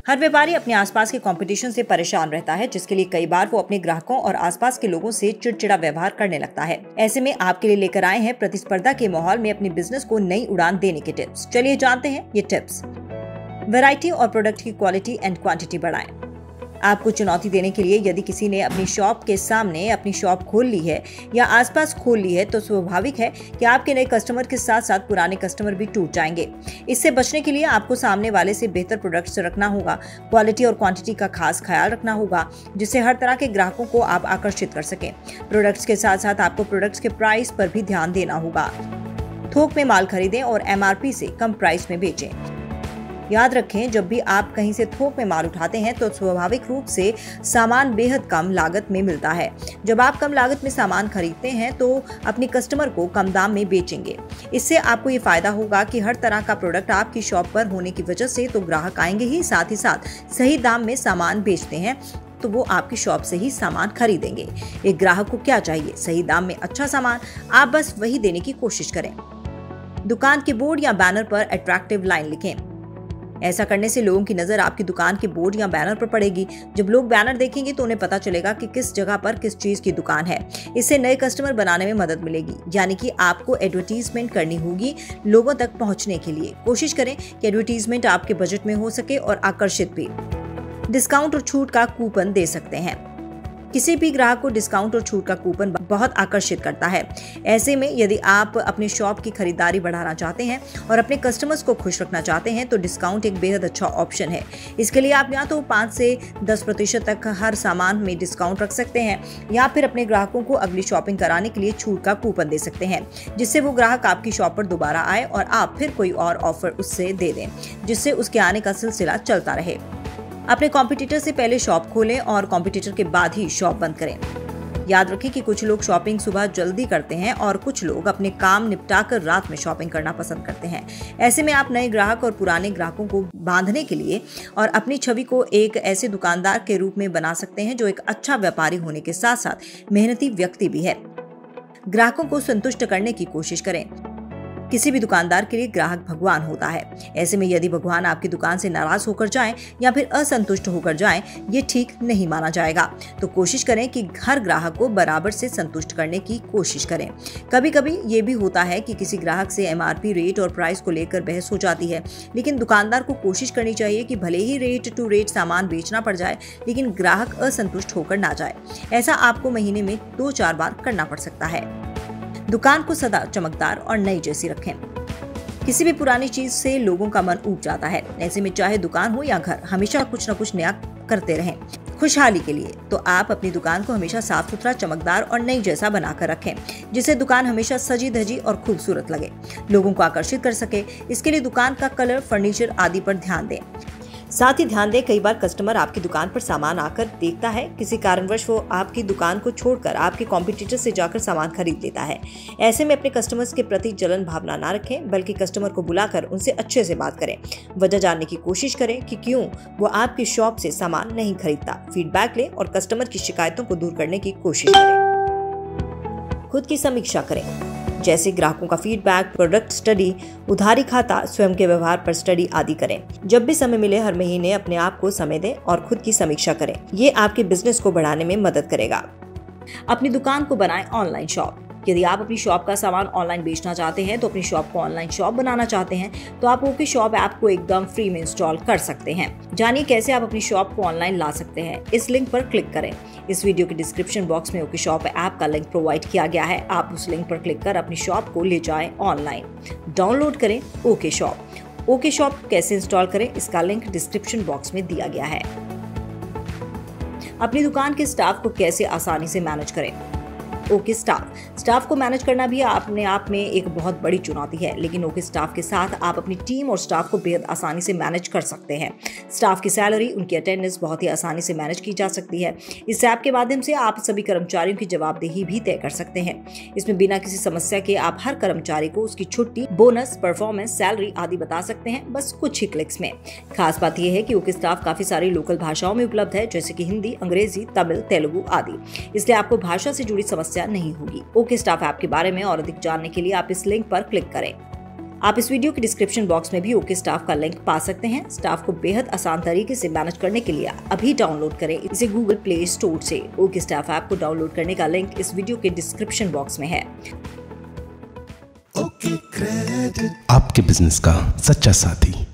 हर व्यापारी अपने आसपास के कंपटीशन से परेशान रहता है, जिसके लिए कई बार वो अपने ग्राहकों और आसपास के लोगों से चिड़चिड़ा व्यवहार करने लगता है। ऐसे में आपके लिए लेकर आए हैं प्रतिस्पर्धा के माहौल में अपने बिजनेस को नई उड़ान देने के टिप्स। चलिए जानते हैं ये टिप्स। वैरायटी और प्रोडक्ट की क्वालिटी एंड क्वांटिटी बढ़ाएं। आपको चुनौती देने के लिए यदि किसी ने अपनी शॉप के सामने अपनी शॉप खोल ली है या आसपास खोल ली है, तो स्वाभाविक है कि आपके नए कस्टमर के साथ साथ पुराने कस्टमर भी टूट जाएंगे। इससे बचने के लिए आपको सामने वाले से बेहतर प्रोडक्ट्स रखना होगा, क्वालिटी और क्वांटिटी का खास ख्याल रखना होगा, जिससे हर तरह के ग्राहकों को आप आकर्षित कर सकें। प्रोडक्ट्स के साथ साथ आपको प्रोडक्ट्स के प्राइस पर भी ध्यान देना होगा। थोक में माल खरीदें और MRP से कम प्राइस में बेचें। याद रखें, जब भी आप कहीं से थोक में माल उठाते हैं तो स्वाभाविक रूप से सामान बेहद कम लागत में मिलता है। जब आप कम लागत में सामान खरीदते हैं तो अपने कस्टमर को कम दाम में बेचेंगे। इससे आपको ये फायदा होगा कि हर तरह का प्रोडक्ट आपकी शॉप पर होने की वजह से तो ग्राहक आएंगे ही, साथ ही साथ सही दाम में सामान बेचते हैं तो वो आपकी शॉप से ही सामान खरीदेंगे। एक ग्राहक को क्या चाहिए? सही दाम में अच्छा सामान। आप बस वही देने की कोशिश करें। दुकान के बोर्ड या बैनर पर अट्रैक्टिव लाइन लिखें। ऐसा करने से लोगों की नजर आपकी दुकान के बोर्ड या बैनर पर पड़ेगी। जब लोग बैनर देखेंगे तो उन्हें पता चलेगा कि किस जगह पर किस चीज की दुकान है। इससे नए कस्टमर बनाने में मदद मिलेगी। यानी कि आपको एडवर्टीजमेंट करनी होगी लोगों तक पहुंचने के लिए। कोशिश करें कि एडवर्टीजमेंट आपके बजट में हो सके और आकर्षित भी। डिस्काउंट और छूट का कूपन दे सकते हैं। किसी भी ग्राहक को डिस्काउंट और छूट का कूपन बहुत आकर्षित करता है। ऐसे में यदि आप अपने शॉप की खरीदारी बढ़ाना चाहते हैं और अपने कस्टमर्स को खुश रखना चाहते हैं तो डिस्काउंट एक बेहद अच्छा ऑप्शन है। इसके लिए आप या तो 5 से 10% तक हर सामान में डिस्काउंट रख सकते हैं या फिर अपने ग्राहकों को अगली शॉपिंग कराने के लिए छूट का कूपन दे सकते हैं, जिससे वो ग्राहक आपकी शॉप पर दोबारा आए और आप फिर कोई और ऑफर उससे दे दें, जिससे उसके आने का सिलसिला चलता रहे। अपने कॉम्पिटिटर से पहले शॉप खोलें और कॉम्पिटिटर के बाद ही शॉप बंद करें। याद रखें कि कुछ लोग शॉपिंग सुबह जल्दी करते हैं और कुछ लोग अपने काम निपटाकर रात में शॉपिंग करना पसंद करते हैं। ऐसे में आप नए ग्राहक और पुराने ग्राहकों को बांधने के लिए और अपनी छवि को एक ऐसे दुकानदार के रूप में बना सकते हैं जो एक अच्छा व्यापारी होने के साथ साथ मेहनती व्यक्ति भी है। ग्राहकों को संतुष्ट करने की कोशिश करें। किसी भी दुकानदार के लिए ग्राहक भगवान होता है। ऐसे में यदि भगवान आपकी दुकान से नाराज होकर जाएं या फिर असंतुष्ट होकर जाएं, ये ठीक नहीं माना जाएगा। तो कोशिश करें कि हर ग्राहक को बराबर से संतुष्ट करने की कोशिश करें। कभी कभी ये भी होता है कि किसी ग्राहक से MRP रेट और प्राइस को लेकर बहस हो जाती है, लेकिन दुकानदार को कोशिश करनी चाहिए कि भले ही रेट टू रेट सामान बेचना पड़ जाए, लेकिन ग्राहक असंतुष्ट होकर ना जाए। ऐसा आपको महीने में 2-4 बार करना पड़ सकता है। दुकान को सदा चमकदार और नई जैसी रखें। किसी भी पुरानी चीज से लोगों का मन ऊब जाता है। ऐसे में चाहे दुकान हो या घर, हमेशा कुछ न कुछ नया करते रहें। खुशहाली के लिए तो आप अपनी दुकान को हमेशा साफ सुथरा, चमकदार और नई जैसा बनाकर रखें, जिससे दुकान हमेशा सजी धजी और खूबसूरत लगे, लोगों को आकर्षित कर सके। इसके लिए दुकान का कलर, फर्नीचर आदि पर ध्यान दें। साथ ही ध्यान दें, कई बार कस्टमर आपकी दुकान पर सामान आकर देखता है, किसी कारणवश वो आपकी दुकान को छोड़कर आपके कॉम्पिटिटर से जाकर सामान खरीद लेता है। ऐसे में अपने कस्टमर्स के प्रति जलन भावना ना रखें, बल्कि कस्टमर को बुलाकर उनसे अच्छे से बात करें। वजह जानने की कोशिश करें कि क्यों वो आपकी शॉप से सामान नहीं खरीदता। फीडबैक लें और कस्टमर की शिकायतों को दूर करने की कोशिश करें। खुद की समीक्षा करें, जैसे ग्राहकों का फीडबैक, प्रोडक्ट स्टडी, उधारी खाता, स्वयं के व्यवहार पर स्टडी आदि करें। जब भी समय मिले हर महीने अपने आप को समय दें और खुद की समीक्षा करें। ये आपके बिजनेस को बढ़ाने में मदद करेगा। अपनी दुकान को बनाएं ऑनलाइन शॉप। यदि आप अपनी शॉप का सामान ऑनलाइन बेचना चाहते हैं, तो अपनी शॉप को ऑनलाइन शॉप बनाना चाहते हैं, तो आप OkShop ऐप को एकदम फ्री में इंस्टॉल कर सकते हैं। जानिए कैसे आप अपनी शॉप को ऑनलाइन ला सकते हैं। इस लिंक पर क्लिक करें। इस वीडियो के डिस्क्रिप्शन बॉक्स में OkShop ऐप का लिंक प्रोवाइड किया गया है। आप उस लिंक पर क्लिक कर अपनी शॉप को ले जाएं ऑनलाइन। डाउनलोड करें OkShop। OkShop कैसे इंस्टॉल करें, इसका लिंक डिस्क्रिप्शन बॉक्स में दिया गया है। अपनी दुकान के स्टाफ को कैसे आसानी से मैनेज करें। स्टाफ को मैनेज करना भी अपने आप में एक बहुत बड़ी चुनौती है, लेकिन स्टाफ के साथ आप अपनी टीम और स्टाफ को बेहद आसानी से मैनेज कर सकते हैं। स्टाफ की सैलरी, उनकी अटेंडेंस बहुत ही आसानी से मैनेज की जा सकती है। इस ऐप के माध्यम से आप सभी कर्मचारियों की जवाबदेही भी तय कर सकते हैं। इसमें बिना किसी समस्या के आप हर कर्मचारी को उसकी छुट्टी, बोनस, परफॉर्मेंस, सैलरी आदि बता सकते हैं, बस कुछ ही क्लिक्स में। खास बात यह है कि OkShop काफी सारी लोकल भाषाओं में उपलब्ध है, जैसे कि हिंदी, अंग्रेजी, तमिल, तेलुगु आदि। इसलिए आपको भाषा से जुड़ी समस्या नहीं होगी। OkShop ऐप के बारे में और अधिक जानने के लिए आप इस लिंक पर क्लिक करें। आप इस वीडियो के डिस्क्रिप्शन बॉक्स में भी ओके स्टाफ का लिंक पा सकते हैं। स्टाफ को बेहद आसान तरीके से मैनेज करने के लिए अभी डाउनलोड करें इसे गूगल प्ले स्टोर से। ओके स्टाफ ऐप को डाउनलोड करने का लिंक इस वीडियो के डिस्क्रिप्शन बॉक्स में है। आपके बिजनेस का सच्चा साथी।